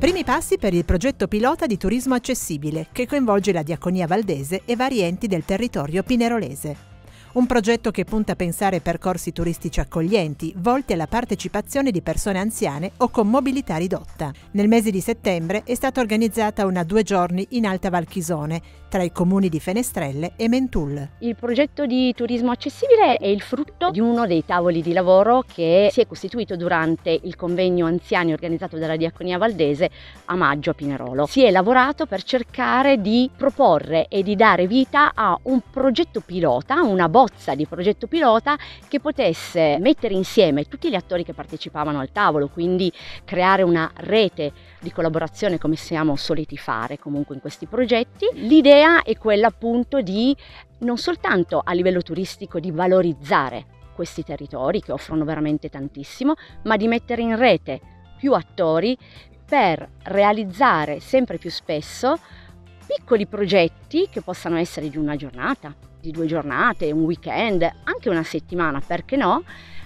Primi passi per il progetto pilota di turismo accessibile che coinvolge la Diaconia Valdese e vari enti del territorio pinerolese. Un progetto che punta a pensare percorsi turistici accoglienti, volti alla partecipazione di persone anziane o con mobilità ridotta. Nel mese di settembre è stata organizzata una 2 giorni in Alta Val Chisone, tra i comuni di Fenestrelle e Mentul. Il progetto di turismo accessibile è il frutto di uno dei tavoli di lavoro che si è costituito durante il convegno anziani organizzato dalla Diaconia Valdese a maggio a Pinerolo. Si è lavorato per cercare di proporre e di dare vita a un progetto pilota, una bozza di progetto pilota che potesse mettere insieme tutti gli attori che partecipavano al tavolo, quindi creare una rete di collaborazione come siamo soliti fare comunque in questi progetti. L'idea è quella appunto di non soltanto a livello turistico di valorizzare questi territori che offrono veramente tantissimo, ma di mettere in rete più attori per realizzare sempre più spesso piccoli progetti che possano essere di una giornata, di 2 giornate, un weekend, anche una settimana, perché no,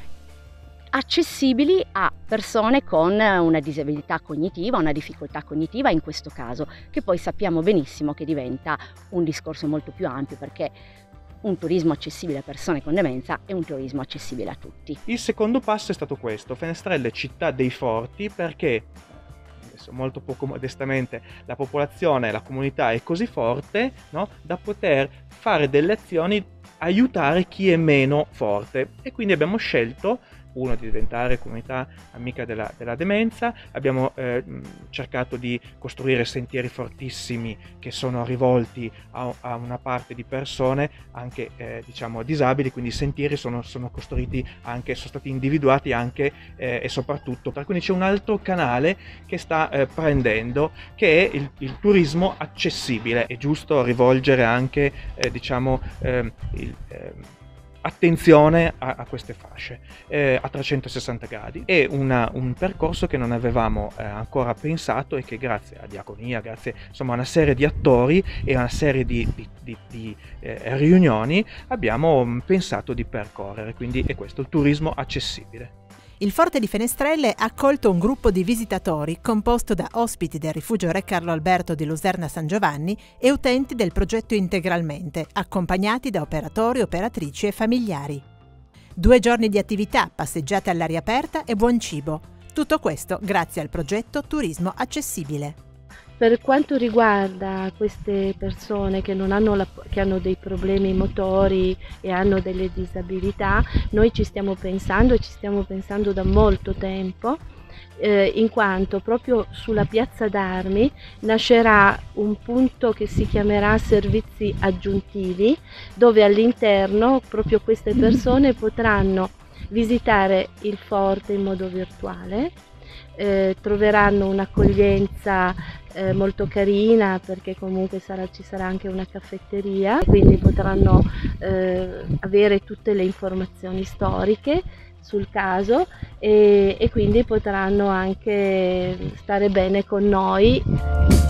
accessibili a persone con una disabilità cognitiva, una difficoltà cognitiva in questo caso, che poi sappiamo benissimo che diventa un discorso molto più ampio, perché un turismo accessibile a persone con demenza è un turismo accessibile a tutti. Il secondo passo è stato questo: Fenestrelle città dei forti, perché molto poco modestamente la popolazione, la comunità è così forte, no, da poter fare delle azioni, aiutare chi è meno forte, e quindi abbiamo scelto di diventare comunità amica della demenza. Abbiamo cercato di costruire sentieri fortissimi che sono rivolti a una parte di persone anche diciamo disabili, quindi i sentieri sono costruiti anche, sono stati individuati anche e soprattutto, quindi c'è un altro canale che sta prendendo, che è il turismo accessibile. È giusto rivolgere anche diciamo attenzione a queste fasce a 360 gradi. È un percorso che non avevamo ancora pensato e che grazie a Diaconia, grazie insomma a una serie di attori e a una serie di riunioni abbiamo pensato di percorrere. Quindi è questo il turismo accessibile. Il Forte di Fenestrelle ha accolto un gruppo di visitatori composto da ospiti del rifugio Re Carlo Alberto di Luserna San Giovanni e utenti del progetto Integralmente, accompagnati da operatori, operatrici e familiari. 2 giorni di attività, passeggiate all'aria aperta e buon cibo. Tutto questo grazie al progetto Turismo Accessibile. Per quanto riguarda queste persone che hanno dei problemi motori e hanno delle disabilità, noi ci stiamo pensando da molto tempo, in quanto proprio sulla piazza d'Armi nascerà un punto che si chiamerà servizi aggiuntivi, dove all'interno proprio queste persone potranno visitare il forte in modo virtuale. Troveranno un'accoglienza molto carina, perché comunque ci sarà anche una caffetteria, quindi potranno avere tutte le informazioni storiche sul caso e quindi potranno anche stare bene con noi.